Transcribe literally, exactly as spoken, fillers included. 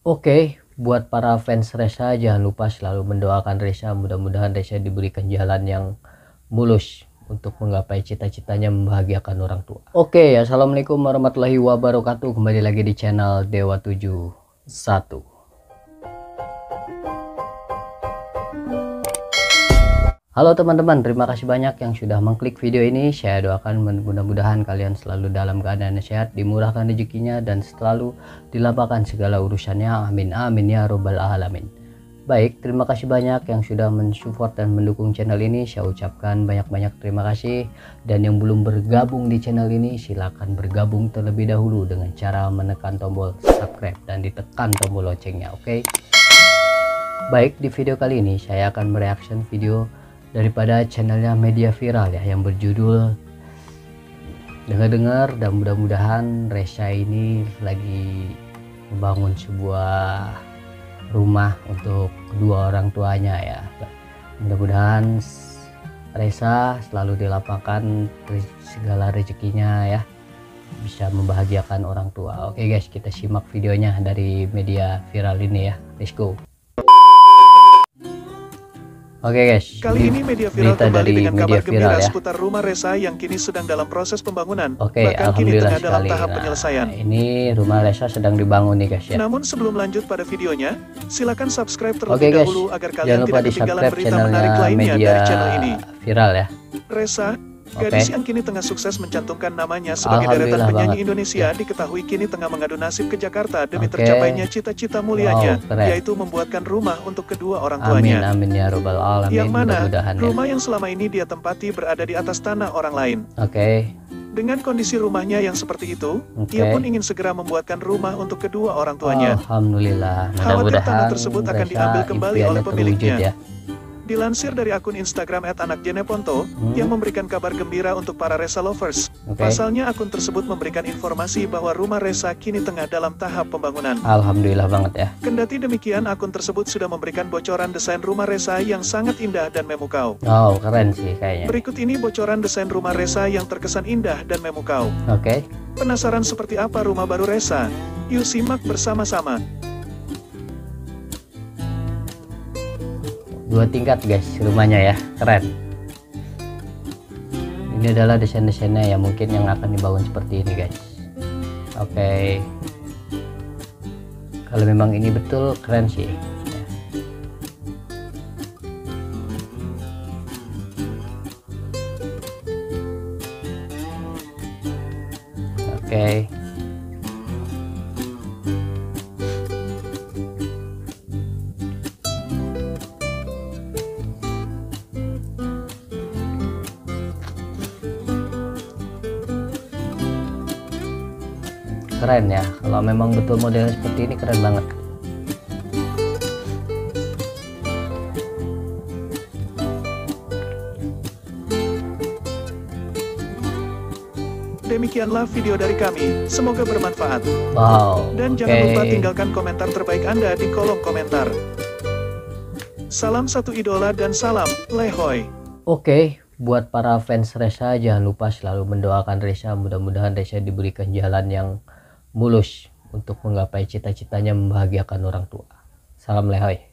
Oke, buat para fans Resa jangan lupa selalu mendoakan Resa, mudah-mudahan Resa diberikan jalan yang mulus untuk menggapai cita-citanya membahagiakan orang tua. Oke, assalamualaikum warahmatullahi wabarakatuh. Kembali lagi di channel Dewa tujuh satu. Halo teman-teman, terima kasih banyak yang sudah mengklik video ini. Saya doakan mudah-mudahan kalian selalu dalam keadaan sehat, dimurahkan rezekinya, dan selalu dilapangkan segala urusannya. Amin amin ya robbal alamin. Baik, terima kasih banyak yang sudah mensupport dan mendukung channel ini. Saya ucapkan banyak-banyak terima kasih. Dan yang belum bergabung di channel ini, silahkan bergabung terlebih dahulu dengan cara menekan tombol subscribe dan ditekan tombol loncengnya. Oke. Baik, di video kali ini saya akan mereaction video daripada channelnya Media Viral ya, yang berjudul dengar-dengar dan mudah-mudahan Resa ini lagi membangun sebuah rumah untuk kedua orang tuanya ya. Mudah-mudahan Resa selalu dilapangkan segala rezekinya ya, bisa membahagiakan orang tua. Oke guys, kita simak videonya dari Media Viral ini ya. Let's go. Oke okay guys, kali ini Media Viral kembali dengan kabar gembira ya, seputar rumah Resa yang kini sedang dalam proses pembangunan. Oke, okay, bahkan kini tengah dalam tahap nah, penyelesaian. Ini rumah Resa sedang dibangun nih guys ya. Namun sebelum lanjut pada videonya, silakan subscribe terlebih okay, guys, dahulu agar kalian tidak ketinggalan berita menarik lainnya Media dari channel ini. Viral ya. Resa, gadis okay. yang kini tengah sukses mencantumkan namanya sebagai deretan penyanyi banget. Indonesia, ya. Diketahui kini tengah mengadu nasib ke Jakarta demi okay. tercapainya cita-cita mulianya, wow, yaitu membuatkan rumah untuk kedua orang tuanya. Amin, amin ya robbal alamin. Yang mana rumah ya. yang selama ini dia tempati berada di atas tanah orang lain. Oke. Okay. Dengan kondisi rumahnya yang seperti itu, okay. ia pun ingin segera membuatkan rumah untuk kedua orang tuanya. Alhamdulillah. Khawatir tanah tersebut akan diambil kembali oleh pemiliknya. Ya. Dilansir dari akun Instagram et anak jeneponto hmm. yang memberikan kabar gembira untuk para Resa lovers. Okay. Pasalnya akun tersebut memberikan informasi bahwa rumah Resa kini tengah dalam tahap pembangunan. Alhamdulillah banget ya. Kendati demikian, akun tersebut sudah memberikan bocoran desain rumah Resa yang sangat indah dan memukau. Oh, keren sih kayaknya. Berikut ini bocoran desain rumah Resa yang terkesan indah dan memukau. Oke. Okay. Penasaran seperti apa rumah baru Resa? Yuk simak bersama-sama. Dua tingkat guys rumahnya ya, keren. Ini adalah desain-desainnya ya, mungkin yang akan dibangun seperti ini guys. Oke, okay. Kalau memang ini betul keren sih ya. Oke, okay. Keren ya, kalau memang betul modelnya seperti ini keren banget. Demikianlah video dari kami, semoga bermanfaat. Wow. Dan okay. jangan lupa tinggalkan komentar terbaik Anda di kolom komentar. Salam satu idola dan salam Lehoy. Oke, okay. Buat para fans Resa jangan lupa selalu mendoakan Resa, mudah-mudahan Resa diberikan jalan yang mulus untuk menggapai cita-citanya membahagiakan orang tua. Salam Lehoy.